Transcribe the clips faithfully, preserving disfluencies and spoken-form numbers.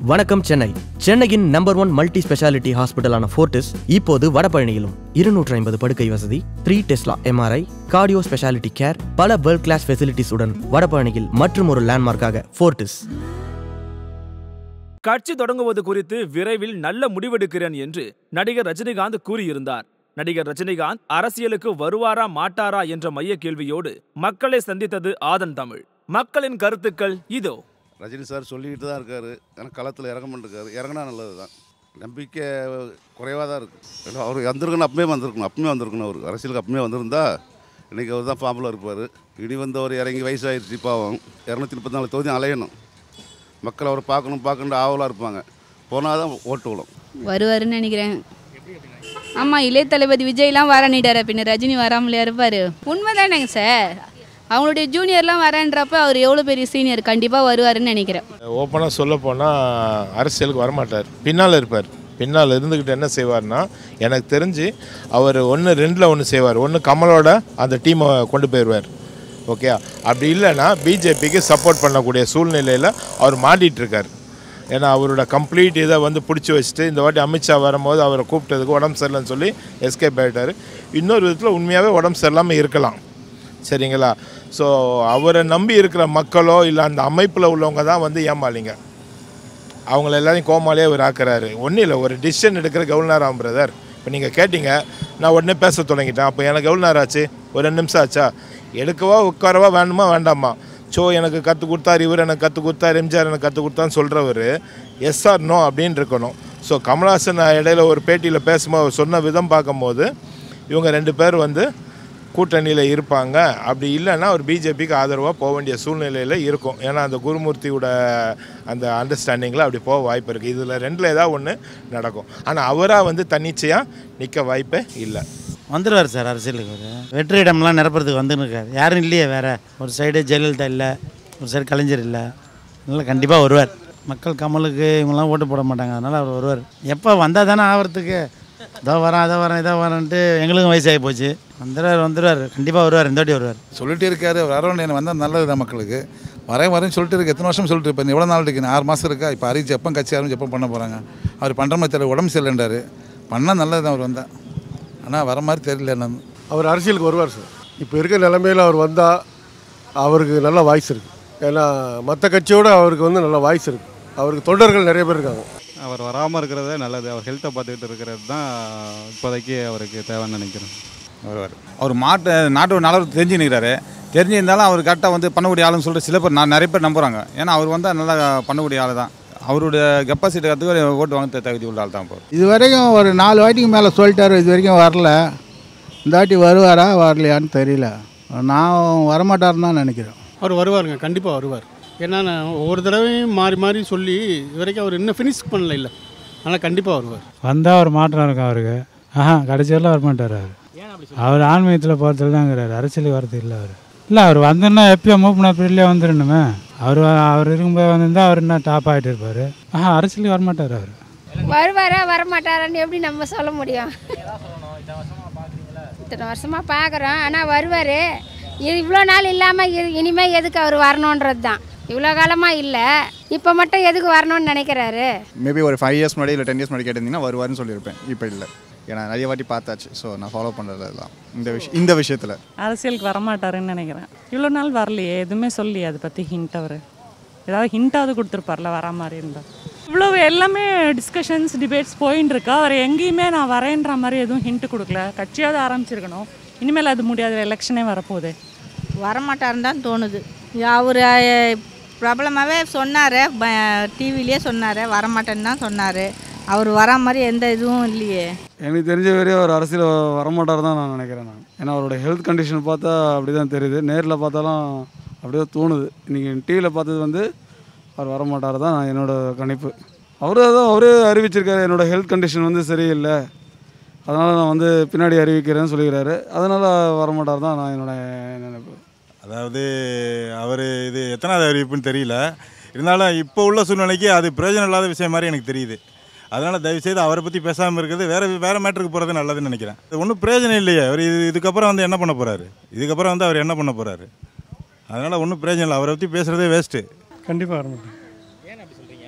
வணக்கம் சென்னை. சென்னையின் number one multi speciality ஹாஸ்பிட்டலான ஃபோர்டிஸ் இப்போது வடபழனியிலும் இருநூற்றி ஐம்பது படுக்கை வசதி, three tesla MRI, cardio speciality care, பல வேர்ல்ட் கிளாஸ் ஃபெசிலிட்டிஸ் உடன் வடபழனியில் மற்றும் ஒரு லேண்ட்மார்க்காக ஃபோர்டிஸ். கட்சி தொடங்குவது குறித்து விரைவில் நல்ல முடிவெடுக்கிறேன் என்று நடிகர் ரஜினிகாந்த் கூறியிருந்தார். நடிகர் ரஜினிகாந்த் அரசியலுக்கு வருவாரா மாட்டாரா என்ற மைய கேள்வியோடு மக்களை சந்தித்தது ஆதன் தமிழ். மக்களின் கருத்துக்கள் இதோ. ரஜினி சார் சொல்லிக்கிட்டு தான் இருக்காரு, ஆனால் களத்தில் இறங்க மாட்டேருக்காரு. இறங்கினா நல்லது தான், நம்பிக்கை குறைவாக தான் இருக்குது. அவர் வந்திருக்கணும், அப்பவே வந்திருக்கணும் அப்பவுமே வந்திருக்கணும் அவருக்கு அரசியலுக்கு அப்பவுமே வந்திருந்தா இன்றைக்கி அவர் தான் ஃபார்மில் இருப்பார். இனி வந்து அவர் இறங்கி வயசாகிடுச்சு, பாவம். இரநூத்தி முப்பத்தி நாலு தொகுதி அலையணும், மக்கள் அவரை பார்க்கணும் பார்க்கணும் ஆவலாக இருப்பாங்க. போனால் தான் ஓட்டு விடும். வருவாருன்னு நினைக்கிறேன். ஆமாம், இளைய தளபதி விஜய்லாம் வரணிட்டார், பின்ன ரஜினி வராமலே இருப்பார். உண்மைதானேங்க சார், அவங்களுடைய ஜூனியர்லாம் வரன்றப்ப அவர் எவ்வளோ பெரிய சீனியர், கண்டிப்பாக வருவாருன்னு நினைக்கிறேன். ஓப்பனாக சொல்ல போனால் அரசியலுக்கு வரமாட்டார், பின்னால் இருப்பார். பின்னால் இருந்துக்கிட்டு என்ன செய்வார்னா, எனக்கு தெரிஞ்சு அவர் ஒன்று ரெண்டில் ஒன்று செய்வார். ஒன்று கமலோட அந்த டீமை கொண்டு போயிடுவார், ஓகே. அப்படி இல்லைன்னா பிஜேபிக்கு சப்போர்ட் பண்ணக்கூடிய சூழ்நிலையில் அவர் மாட்டிகிட்ருக்கார். ஏன்னா அவரோட கம்ப்ளீட் இதை வந்து பிடிச்சி வச்சுட்டு இந்த வாட்டி அமித்ஷா வரும்போது அவரை கூப்பிட்டதுக்கு உடம்பு சரியில்லைன்னு சொல்லி எஸ்கேப் ஆகிட்டார். இன்னொரு விதத்தில் உண்மையாகவே உடம்பு சரியில்லாமல் இருக்கலாம், சரிங்களா. ஸோ அவரை நம்பி இருக்கிற மக்களோ இல்லை அந்த அமைப்பில் உள்ளவங்க தான் வந்து ஏமாளிங்க. அவங்கள எல்லாரையும் கோமாலே அவர் ஆக்குறாரு. ஒன்றும் இல்லை, ஒரு டிசிஷன் எடுக்கிற கவர்னர் ஆகும் பிரதர். இப்போ நீங்கள் கேட்டீங்க, நான் உடனே பேச தொடங்கிட்டேன். அப்போ எனக்கு கவர்னர் ஆச்சு, ஒரு ரெண்டு நிமிஷம் ஆச்சா? எடுக்கவா உட்காரவா வேணுமா வேண்டாமா? ஸோ எனக்கு கற்றுக் கொடுத்தார், இவர் எனக்கு கற்றுக் கொடுத்தார், எம்ஜிஆர் எனக்கு கற்றுக் கொடுத்தான்னு சொல்கிறவர் எஸ் ஆர் நோ அப்படின்னு இருக்கணும். ஸோ கமல்ஹாசன் இடையில ஒரு பேட்டியில் பேசும்போது சொன்ன விதம் பார்க்கும்போது இவங்க ரெண்டு பேர் வந்து கூட்டணியில் இருப்பாங்க. அப்படி இல்லைன்னா ஒரு பிஜேபிக்கு ஆதரவாக போக வேண்டிய சூழ்நிலையில் இருக்கும். ஏன்னா அந்த குருமூர்த்தியோட அந்த அண்டர்ஸ்டாண்டிங்கில் அப்படி போக வாய்ப்பு இருக்குது. இதில் ரெண்டில் ஏதாவது ஒன்று நடக்கும். ஆனால் அவராக வந்து தன்னிச்சையாக நிற்க வாய்ப்பே இல்லை. வந்துடுவார் சார் அரசியலுக்கு. ஒரு வெற்றிடம்லாம் நிரப்புறதுக்கு வந்துன்னு இருக்கார். யாரும் இல்லையே வேறு. ஒரு சைடு ஜெயலலிதா இல்லை, ஒரு சைடு கலைஞர் இல்லை. அதனால் கண்டிப்பாக வருவார். மக்கள் கமலுக்கு இவங்களாம் ஓட்டு போட மாட்டாங்க, அதனால் அவர் வருவார். எப்போ வந்தால் தானே ஆகிறதுக்கு, இதோ வரேன் அதை வரேன் இதை வரேன்ட்டு எங்களுக்கும் வயசாகி போச்சு. வந்துடுவார் வந்துடுவார் கண்டிப்பாக வருவார். இந்த வாட்டி வருவார். சொல்லிட்டு இருக்காரு, வரவன் என்ன வந்தால் நல்லது தான் மக்களுக்கு. வரேன் வரேன்னு சொல்லிட்டு இருக்கு, எத்தனை வருஷம் சொல்லிட்டு இருப்பேன். எவ்வளோ நாள் இருக்கு, ஆறு மாதம் இருக்கா. இப்போ அறிவிச்சு எப்போ கட்சி ஆரம்பிச்சு எப்போ பண்ண போகிறாங்க. அவர் பண்ணுற மாதிரி தெரியல, உடம்பு சரியில்லைன்றாரு. பண்ணால் நல்லது தான் அவர் வந்தால், ஆனால் வர மாதிரி தெரியல. என்ன அவர் அரசியலுக்கு வருவார் சார். இப்போ இருக்கிற நிலைமையில் அவர் வந்தால் அவருக்கு நல்ல வாய்ஸ் இருக்குது. ஏன்னா மற்ற கட்சியோடு அவருக்கு வந்து நல்ல வாய்ஸ் இருக்குது. அவருக்கு தொண்டர்கள் நிறைய பேர் இருக்காங்க. அவர் வராமல் இருக்கிறதே நல்லது. அவர் ஹெல்த்தை பார்த்துக்கிட்டு இருக்கிறது தான் இப்போதைக்கு அவருக்கு தேவைன்னு நினைக்கிறேன். வருவார். அவர் மாட்டு நாட்டோட நலவு தெரிஞ்சுக்கிறாரு. தெரிஞ்சிருந்தாலும் அவர் கரெக்டாக வந்து பண்ணக்கூடிய ஆளுன்னு சொல்லிட்டு சில பேர் நான் நிறைய பேர் நம்புகிறாங்க. ஏன்னா அவர் வந்து நல்லா பண்ணக்கூடிய ஆள் தான். அவருடைய கெப்பாசிட்டி கற்றுக்க ஓட்டு வாங்க தகுதி உள்ள ஆள் தான். போகிறோம் இது வரைக்கும் ஒரு நாலு வாட்டிக்கு மேலே சொல்லிட்டாரு, இது வரைக்கும் வரல. இந்த வாட்டி வருவாரா வரலையான்னு தெரியல. நான் வரமாட்டாருன்னு தான் நினைக்கிறேன். அவர் வருவாருங்க, கண்டிப்பாக வருவார். ஏன்னா ஒவ்வொரு தடவையும் மாறி மாறி சொல்லி இது வரைக்கும் அவர் இன்னும் ஃபினிஷ் பண்ணல இல்லை. ஆனால் கண்டிப்பாக வருவார். வந்தால் ஒரு மாற்றம் இருக்கும் அவருக்கு. ஆஹா, கடைசியெல்லாம் வரமாட்டார். அவர் அவர் ஆன்மீகத்தில் போகிறதுல தான் இருக்கிறார், அரசியலுக்கு வரது இல்லை. அவர் இல்லை, அவர் வந்தோன்னா எப்பயோ மூப்பினா பீரியட்லேயே வந்துடணுமே. அவர் அவர் இருக்கும்போது வந்திருந்தால் அவர் என்ன டாப் ஆகிட்டு இருப்பார். ஆஹா, அரசியலுக்கு வரமாட்டார். அவர் வருவாரா வரமாட்டாரான்னு எப்படி நம்ம சொல்ல முடியும்? இத்தனை வருஷமாக பார்க்குறோம், ஆனால் வருவார். இவ்வளோ நாள் இல்லாமல் இனிமேல் எதுக்கு அவர் வரணுன்றது தான். இவ்வளோ காலமாக இல்லை, இப்போ மட்டும் எதுக்கு வரணும்னு நினைக்கிறாரு. மேபி ஒரு ஃபைவ் இயர்ஸ் முன்னாடி இல்லை டென் இயர்ஸ் முன்னாடி கேட்டிருந்தீங்கன்னா வருவார்னு சொல்லியிருப்பேன். இப்போ இல்லை, ஏன்னா நிறைய வாட்டி பார்த்தாச்சு. ஸோ நான் ஃபாலோ பண்ணுறது தான் இந்த விஷயம். இந்த விஷயத்தில் அரசியலுக்கு வரமாட்டாருன்னு நினைக்கிறேன். இவ்வளோ நாள் வரலையே, எதுவுமே சொல்லலையே அதை பற்றி ஹிண்ட். அவர் ஏதாவது ஹிண்ட்டாவது கொடுத்துருப்பார்ல வரா மாதிரி இருந்தால். இவ்வளோ எல்லாமே டிஸ்கஷன்ஸ் டிபேட்ஸ் போயின்னு இருக்கா. அவர் எங்கேயுமே நான் வரேன்ற மாதிரி எதுவும் ஹிண்ட்டு கொடுக்கல. கட்சியாவது ஆரம்பிச்சிருக்கணும். இனிமேல் அது முடியாத, எலெக்ஷனே வரப்போகுது. வரமாட்டாருன்னு தான் தோணுது. அவர் பிரபலமாகவே சொன்னார், டிவிலே சொன்னார், வரமாட்டேன்னு தான் சொன்னார். அவர் வரா மாதிரி எந்த இதுவும் இல்லையே. எனக்கு தெரிஞ்ச வரையும் அவர் அரசியல் வரமாட்டார் தான் நான் நினைக்கிறேன். நான் ஏன்னா அவரோட ஹெல்த் கண்டிஷன் பார்த்தா அப்படி தான் தெரியுது. நேரில் பார்த்தாலும் அப்படி தான் தோணுது. இன்றைக்கி டிவியில் பார்த்தது வந்து அவர் வரமாட்டார் தான் நான் என்னோடய கணிப்பு. அவரே தான் அவரே அறிவிச்சிருக்காரு, என்னோடய ஹெல்த் கண்டிஷன் வந்து சரியில்லை, அதனால் நான் வந்து பின்னாடி அறிவிக்கிறேன்னு சொல்லிக்கிறாரு. அதனால் வரமாட்டார் தான் நான் என்னோட நினைப்பு. அதாவது அவர் இது எத்தனாவது அறிவிப்புன்னு தெரியல. இருந்தாலும் இப்போ உள்ள சூழ்நிலைக்கு அது பிரயோஜனம் இல்லாத விஷயம் மாதிரி எனக்கு தெரியுது. அதனால் தயவுசெய்து அவரை பற்றி பேசாமல் இருக்கிறது, வேறு வேறு மேட்டருக்கு போகிறது நல்லதுன்னு நினைக்கிறேன். இது ஒன்றும் பிரயோஜனம் இல்லையே. அவர் இது இதுக்கப்புறம் வந்து என்ன பண்ண போகிறாரு? இதுக்கப்புறம் வந்து அவர் என்ன பண்ண போகிறாரு? அதனால் ஒன்றும் பிரயோஜனம் இல்லை. அவரை பற்றி பேசுகிறதே வேஸ்ட்டு. கண்டிப்பாக வரமாட்டேன். ஏன் அப்படி சொல்கிறீங்க?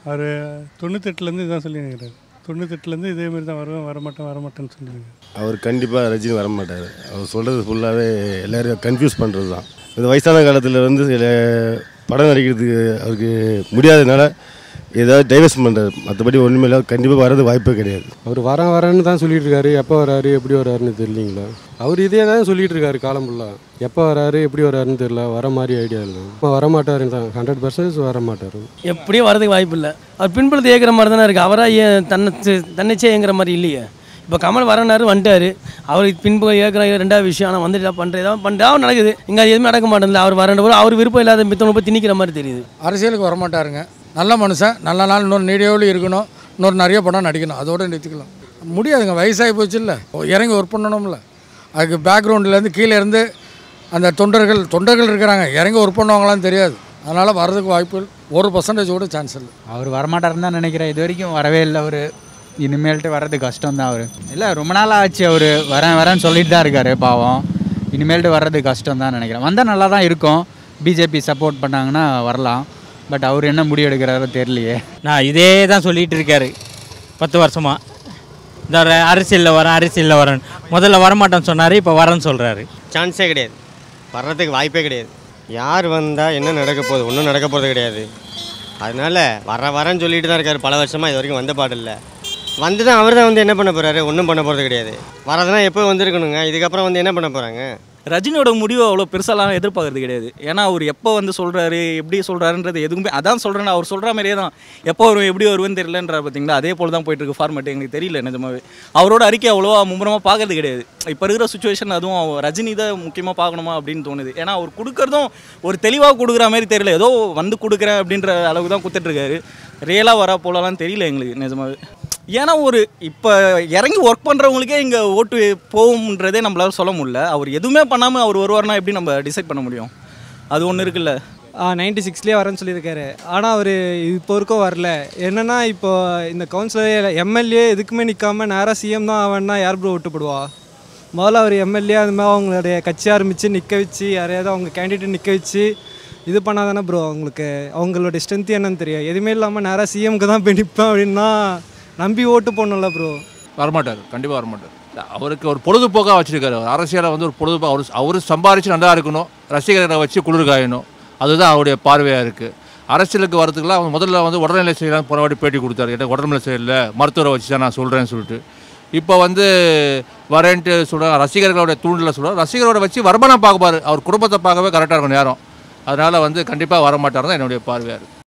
அவர் தொண்ணூத்தெட்டுலேருந்து இதான் சொல்லி நினைக்கிறார். தொண்ணூத்தெட்டுலேருந்து இதேமாரி தான் வருவேன் வரமாட்டேன் வரமாட்டேன்னு சொல்லுவாங்க. அவர் கண்டிப்பாக ரஜினி வரமாட்டார். அவர் சொல்கிறது ஃபுல்லாகவே எல்லோரும் கன்ஃபியூஸ் பண்ணுறது தான். இந்த வயசான காலத்தில் வந்து சில படம் நடிக்கிறதுக்கு அவருக்கு முடியாததுனால ஏதாவது டைவர்ஸ் பண்ணுறாரு. மற்றபடி ஒன்றுமே இல்லை, கண்டிப்பாக வர்றது வாய்ப்பே கிடையாது. அவர் வர வரேன்னு தான் சொல்லிட்டு இருக்காரு. எப்போ வராரு எப்படி வராருன்னு தெரியலிங்களா. அவர் இதே தான் சொல்லிட்டு இருக்காரு காலம் ஃபுல்லாக. எப்போ வராரு எப்படி வராருன்னு தெரியல. வர மாதிரி ஐடியா இல்லை. இப்போ வரமாட்டாருன்னு தான் ஹண்ட்ரட் பர்சன்டேஜ் வர மாட்டார். எப்படியும் வரதுக்கு வாய்ப்பு இல்லை. அவர் பின்புலத்தை ஏற்கிற மாதிரி தானே இருக்குது. அவராக ஏன் தன்னை தன்னிச்சே ஏங்குற மாதிரி இல்லையே. இப்போ கமல் வரனாரு வந்துட்டார். அவருக்கு பின்பு ஏற்கிற ரெண்டாவது விஷயம். ஆனால் வந்துட்டு பண்ணுறது ஏதாவது பண்ணுறது நடக்குது. இங்கே அது எதுவுமே நடக்க மாட்டேங்குது. அவர் வரன்ற போது அவர் விருப்பம் இல்லாத மித்தவங்க போய் திணிக்கிற மாதிரி தெரியுது. அரசியலுக்கு வரமாட்டாருங்க. நல்ல மனுஷன், நல்ல நாள் இன்னொரு நீடியோவில் இருக்கணும், இன்னொரு நிறைய படம் நடிக்கணும், அதோடு நிறுத்திக்கலாம். முடியாதுங்க, வயசாகி போச்சு இல்லை, இறங்கி ஒர்க் பண்ணணும்ல. அதுக்கு பேக்ரவுண்ட்லேருந்து கீழே இருந்து அந்த தொண்டர்கள் தொண்டர்கள் இருக்கிறாங்க, இறங்கி ஒர்க் பண்ணுவாங்களான்னு தெரியாது. அதனால் வர்றதுக்கு வாய்ப்பு ஒரு பர்சன்டேஜ் கூட சான்ஸ் இல்லை. அவர் வரமாட்டாருன்னு தான் நினைக்கிறேன். இது வரைக்கும் வரவே இல்லை. அவர் இனிமேல்ட்டு வர்றது கஷ்டம் தான். அவர் இல்லை ரொம்ப நாள் ஆச்சு. அவர் வரேன் வரேன்னு சொல்லிட்டு தான் இருக்கார் பாவம். இனிமேல்ட்டு வர்றது கஷ்டம் தான் நினைக்கிறேன். வந்தால் நல்லா தான் இருக்கும். பிஜேபி சப்போர்ட் பண்ணாங்கன்னா வரலாம். பட் அவர் என்ன முடிவு எடுக்கிறாரோ தெரியலையே. நான் இதே தான் சொல்லிகிட்டு இருக்காரு பத்து வருஷமாக. இந்த அரசியலில் வரேன் அரசியலில் வரேன். முதல்ல வரமாட்டேன்னு சொன்னார், இப்போ வரேன்னு சொல்கிறாரு. சான்ஸே கிடையாது, வர்றதுக்கு வாய்ப்பே கிடையாது. யார் வந்தால் என்ன நடக்க போகுது, ஒன்றும் நடக்க போகிறது கிடையாது. அதனால் வர வரேன்னு சொல்லிட்டு தான் இருக்கார் பல வருஷமாக. இது வரைக்கும் வந்த பாடில்லை. வந்து தான் அவர் தான் வந்து என்ன பண்ண போகிறாரு, ஒன்றும் பண்ண போகிறது கிடையாது. வரதுனா எப்போ வந்திருக்கணுங்க, இதுக்கப்புறம் வந்து என்ன பண்ண போகிறாங்க. ரஜினியோட முடிவு அவ்வளோ பெருசாலாம் எதிர்பார்க்கறது கிடையாது. ஏன்னா அவர் எப்போ வந்து சொல்கிறாரு எப்படி சொல்கிறாருன்றது எதுவுமே அதான் சொல்கிறேன். அவர் சொல்கிற மாதிரியே தான். எப்போ வரும் எப்படி வருவேன்னு தெரியலன்ற பார்த்தீங்களா, அதே போல் தான் போயிட்டுருக்கு ஃபார்மேட். எங்களுக்கு தெரியல நிஜமாவே. அவரோட அறிக்கை அவ்வளோவா மும்முரமாக பார்க்கறது கிடையாது. இப்போ இருக்கிற சுச்சுவேஷன் அதுவும் ரஜினி தான் முக்கியமாக பார்க்கணுமா அப்படின்னு தோணுது. ஏன்னா அவர் கொடுக்குறதும் ஒரு தெளிவாக கொடுக்குற மாதிரி தெரியல. ஏதோ வந்து கொடுக்குறேன் அப்படின்ற அளவுக்கு தான் கொடுத்துட்ருக்காரு. ரியலாக வரா போலலாம் தெரியல எங்களுக்கு நிஜமாவே. ஏன்னா ஒரு இப்போ இறங்கி ஒர்க் பண்ணுறவங்களுக்கே இங்கே ஓட்டு போகும்ன்றதே நம்மளால சொல்ல முடியல. அவர் எதுவுமே பண்ணாமல் அவர் வருவார்னா எப்படி நம்ம டிசைட் பண்ண முடியும்? அது ஒன்று இருக்குல்ல. நைன்டி சிக்ஸ்லேயே வரேன்னு சொல்லியிருக்காரு. ஆனால் அவர் இப்போ வரைக்கும் வரல. என்னென்னா இப்போ இந்த கவுன்சிலர் எம்எல்ஏ எதுக்குமே நிற்காம நேராக சிஎம் தான் ஆவேன்னா யார் ப்ரோ ஓட்டுப்படுவா? முதல்ல அவர் எம்எல்ஏ அது மாதிரி அவங்களுடைய கட்சி ஆரம்பித்து நிற்க வச்சு யாரையாவது அவங்க கேண்டிடேட் நிற்க வச்சு இது பண்ணால் தானே ப்ரோ அவங்களுக்கு அவங்களுடைய ஸ்ட்ரென்த்து என்னன்னு தெரியும். எதுவுமே இல்லாமல் நேராக சிஎம்க்கு தான் போய் நிற்பேன் அப்படின்னா நம்பி ஓட்டு போடணும்ல ப்ரோ. வரமாட்டார், கண்டிப்பாக வரமாட்டார். அவருக்கு ஒரு பொழுதுபோக்காக வச்சுருக்காரு. அரசியலை வந்து ஒரு பொழுதுபோக்கு. அவர் அவர் சம்பாரித்து நல்லா இருக்கணும், ரசிகர்களை வச்சு குளிர் காயணும், அதுதான் அவருடைய பார்வையாக இருக்குது. அரசியலுக்கு வரதுக்குலாம் அவங்க முதல்ல வந்து உடல்நிலை செய்யலாம் போன வாட்டி பேட்டி கொடுத்தாரு. எனக்கு உடல்நிலை செய்யலை, மருத்துவரை வச்சு தான் நான் சொல்கிறேன்னு சொல்லிட்டு இப்போ வந்து வரேன்ட்டு சொல்கிறாங்க. ரசிகர்களோட தூண்டில் சொல்கிறார். ரசிகரோட வச்சு வருமானம் பார்க்கப்பாரு. அவர் குடும்பத்தை பார்க்கவே கரெக்டாக இருக்கும் நேரம். அதனால் வந்து கண்டிப்பாக வரமாட்டார் தான் என்னுடைய பார்வையாக இருக்குது.